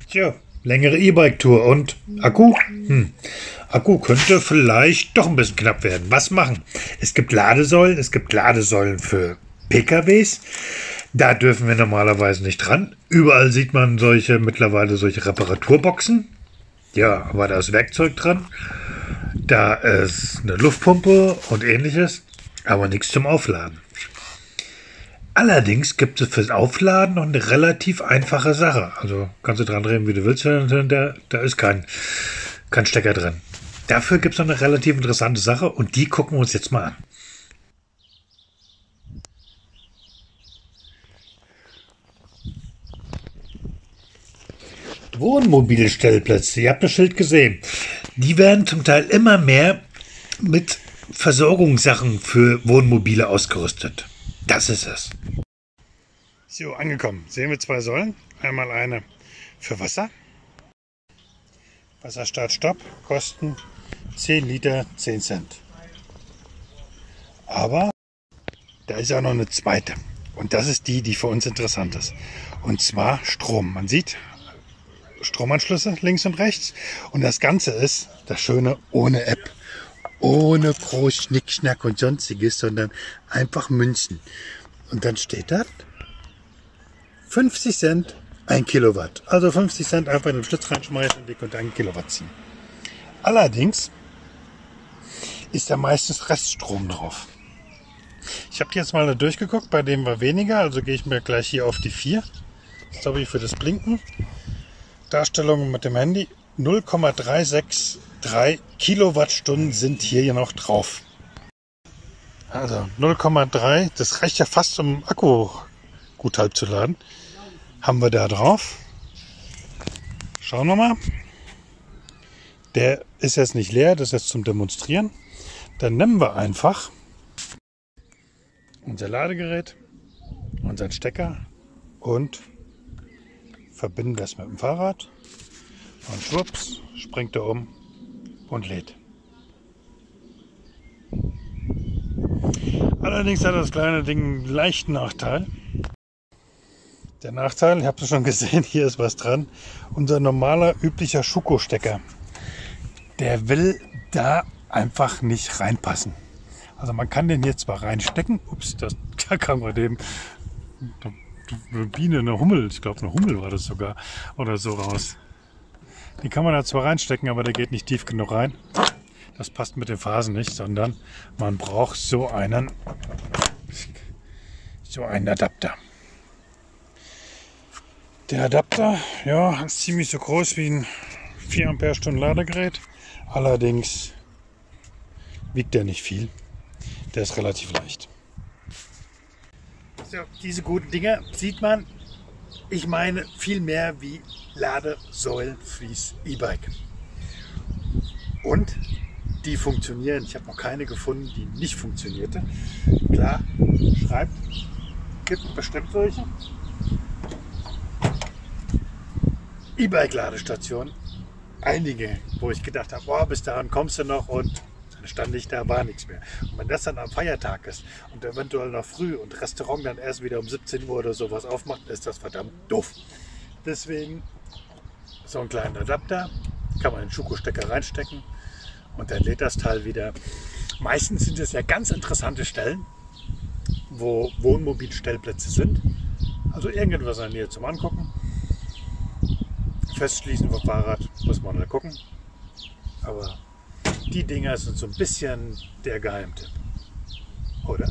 Tja, längere E-Bike-Tour und Akku? Akku könnte vielleicht doch ein bisschen knapp werden. Was machen? Es gibt Ladesäulen für PKWs. Da dürfen wir normalerweise nicht dran. Überall sieht man mittlerweile solche Reparaturboxen. Ja, aber da ist Werkzeug dran. Da ist eine Luftpumpe und ähnliches, aber nichts zum Aufladen. Allerdings gibt es fürs Aufladen noch eine relativ einfache Sache. Also kannst du dran drehen, wie du willst, da ist kein Stecker drin. Dafür gibt es noch eine relativ interessante Sache und die gucken wir uns jetzt mal an. Wohnmobilstellplätze, ihr habt das Schild gesehen. Die werden zum Teil immer mehr mit Versorgungssachen für Wohnmobile ausgerüstet. Das ist es. So, angekommen. Sehen wir zwei Säulen. Einmal eine für Wasser. Wasserstart, Stopp. Kosten 10 Liter, 10 Cent. Aber da ist auch noch eine zweite. Und das ist die für uns interessant ist. Und zwar Strom. Man sieht Stromanschlüsse links und rechts. Und das Ganze ist das Schöne ohne App. Ohne groß Schnickschnack und sonstiges, sondern einfach Münzen. Und dann steht da 50 Cent 1 Kilowatt. Also 50 Cent einfach in den Schlitz reinschmeißen und ihr könnt 1 Kilowatt ziehen. Allerdings ist da meistens Reststrom drauf. Ich habe jetzt mal durchgeguckt, bei dem war weniger, also gehe ich mir gleich hier auf die 4. Das habe ich für das Blinken. Darstellung mit dem Handy. 0,363 Kilowattstunden sind hier noch drauf. Also 0,3, das reicht ja fast, um Akku gut halb zu laden. Haben wir da drauf. Schauen wir mal. Der ist jetzt nicht leer, das ist jetzt zum Demonstrieren. Dann nehmen wir einfach unser Ladegerät, unseren Stecker und verbinden das mit dem Fahrrad. Und schwupps, springt er um und lädt. Allerdings hat das kleine Ding einen leichten Nachteil. Der Nachteil, ich habe es schon gesehen, hier ist was dran. Unser normaler, üblicher Schuko-Stecker, der will da einfach nicht reinpassen. Also man kann den hier zwar reinstecken. Ups, da kam gerade eben eine Biene, eine Hummel, ich glaube eine Hummel war das sogar, oder so raus. Die kann man da zwar reinstecken, aber der geht nicht tief genug rein. Das passt mit den Phasen nicht, sondern man braucht so einen Adapter. Der Adapter, ja, ist ziemlich so groß wie ein 4 Ampere-Stunden Ladegerät. Allerdings wiegt der nicht viel. Der ist relativ leicht. So, diese guten Dinger sieht man, ich meine, viel mehr wie Ladesäulen fürs E-Bike. Und die funktionieren. Ich habe noch keine gefunden, die nicht funktionierte. Klar, schreibt, gibt bestimmt solche. E-Bike-Ladestationen. Einige, wo ich gedacht habe, boah, bis dahin kommst du noch, und dann stand ich da, war nichts mehr. Und wenn das dann am Feiertag ist und eventuell noch früh und Restaurant dann erst wieder um 17 Uhr oder sowas aufmacht, ist das verdammt doof. Deswegen so einen kleinen Adapter, kann man in den Schuko-Stecker reinstecken und dann lädt das Teil wieder. Meistens sind es ja ganz interessante Stellen, wo Wohnmobilstellplätze sind. Also irgendwas in der Nähe zum Angucken. Festschließen vom Fahrrad, muss man mal gucken. Aber die Dinger sind so ein bisschen der Geheimtipp. Oder?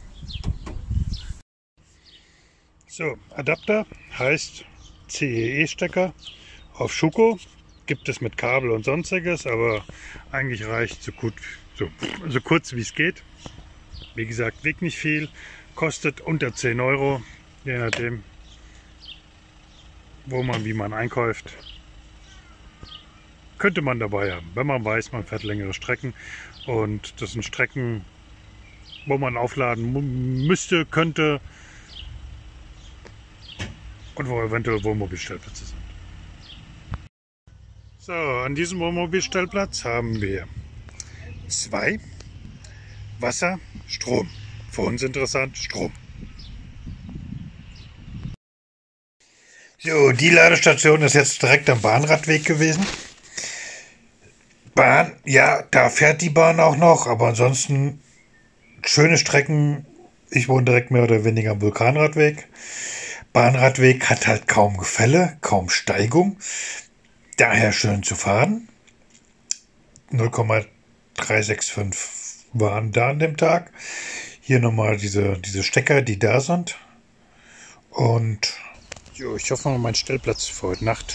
So, Adapter heißt CEE-Stecker auf Schuko. Gibt es mit Kabel und sonstiges, aber eigentlich reicht so kurz wie es geht. Wie gesagt, wiegt nicht viel, kostet unter 10 Euro, je nachdem, wie man einkauft. Könnte man dabei haben, wenn man weiß, man fährt längere Strecken, und das sind Strecken, wo man aufladen müsste, könnte, und wo eventuell Wohnmobilstellplätze sind. So, an diesem Wohnmobilstellplatz haben wir 2 Wasser, Strom. Für uns interessant, Strom. So, die Ladestation ist jetzt direkt am Bahnradweg gewesen. Bahn, ja, da fährt die Bahn auch noch, aber ansonsten schöne Strecken. Ich wohne direkt mehr oder weniger am Vulkanradweg. Bahnradweg hat halt kaum Gefälle, kaum Steigung. Daher schön zu fahren. 0,365 waren da an dem Tag. Hier nochmal diese Stecker, die da sind. Und jo, ich hoffe mal, mein Stellplatz für heute Nacht.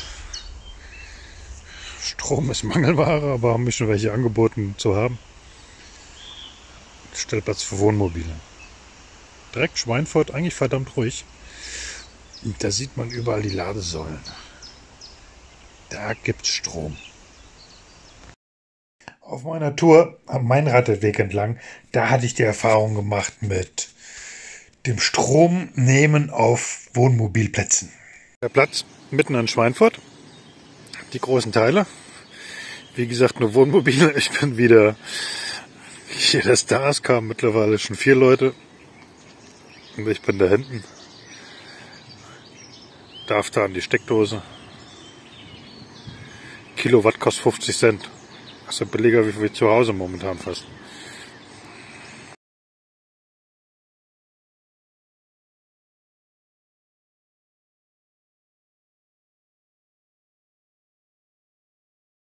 Strom ist Mangelware, aber haben mich schon welche angeboten zu haben. Stellplatz für Wohnmobile. Direkt Schweinfurt, eigentlich verdammt ruhig. Und da sieht man überall die Ladesäulen. Da gibt's Strom. Auf meiner Tour am Mainradweg entlang, da hatte ich die Erfahrung gemacht mit dem Stromnehmen auf Wohnmobilplätzen. Der Platz mitten in Schweinfurt, die großen Teile. Wie gesagt, nur Wohnmobile. Ich bin wieder hier, der Stars kamen mittlerweile schon 4 Leute. Und ich bin da hinten. Darf da an die Steckdose. Kilowatt kostet 50 Cent. Das ist ja billiger wie zu Hause momentan fast.